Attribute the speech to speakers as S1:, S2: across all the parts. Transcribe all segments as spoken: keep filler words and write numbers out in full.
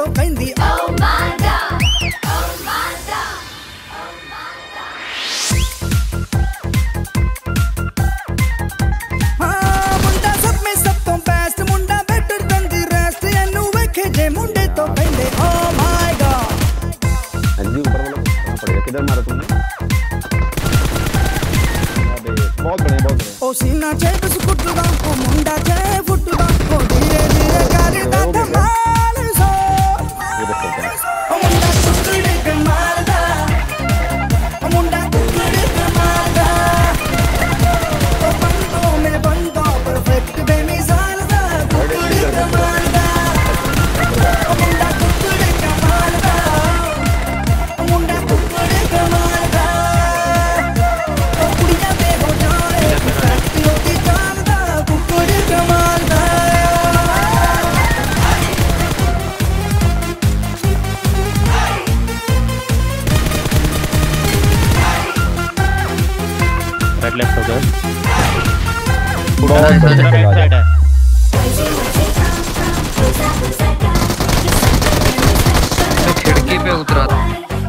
S1: कहंदी
S2: Oh Manda, oh Manda, oh Manda।
S1: हाँ मुंडा सब में सब तो बेस्ट, मुंडा बेटर देन द रेस्ट, एनू वेखे जे मुंडे तो कहंदे oh my god।
S3: अंजी ऊपर वाला करना पड़ेगा, किधर मारा तुमने? बहुत बढ़िया बहुत बढ़िया।
S1: ओ सीना चे बस फुटदा, ओ मुंडा चे फुटदा, ओ धीरे धीरे करदा कमाल सो। ओ मुंडा कुकड़े कमाल दा, ओ मुंडा कुकड़े कमाल दा, ओ बंदों में बंदा परफेक्ट बेमिसाल दा, कुकड़े कमाल दा, ओ मुंडा कुकड़े कमाल दा, ओ मुंडा कुकड़े कमाल दा।
S4: राइट लेफ्ट हो गया,
S3: बहुत बढ़िया
S4: राइट साइड है।
S5: मैं खिड़की पे उतरा था।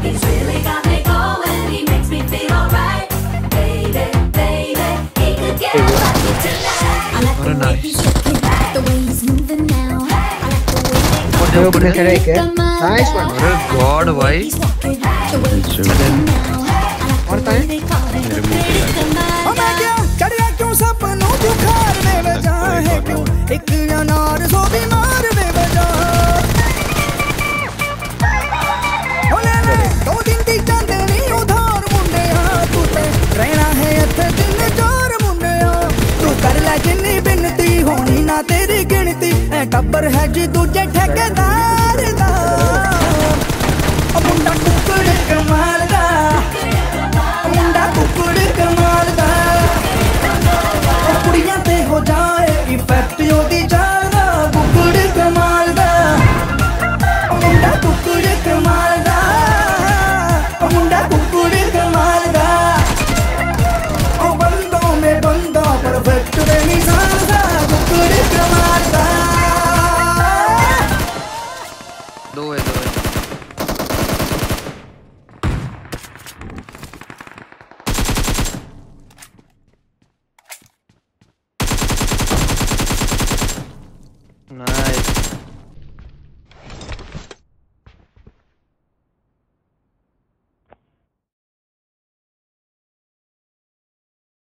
S5: अरे नाइस।
S6: Nice one.
S5: अरे गॉड भाई। और कहाँ है?
S4: मेरे मुंह पे
S1: ओ मैं क्या चढ़िया क्यों सपनों बुखार में बजा है क्यों एक अनार सो बीमार में बजा। ओ ले ले दो दिन दी चांदनी उधार मुंडे हाँ तू ते रहना है इत्थे दिन चार मुंडे हाँ तू कर ले जिन्नी बिनती होनी ना तेरी गिनती ऐ टब्बर है जी दूजे ठेकेदार दा। ओ मुंडा कुकड़े कमाल दा, मुंडा कुकड़े कमाल दा, कुड़ियां ते हो जाए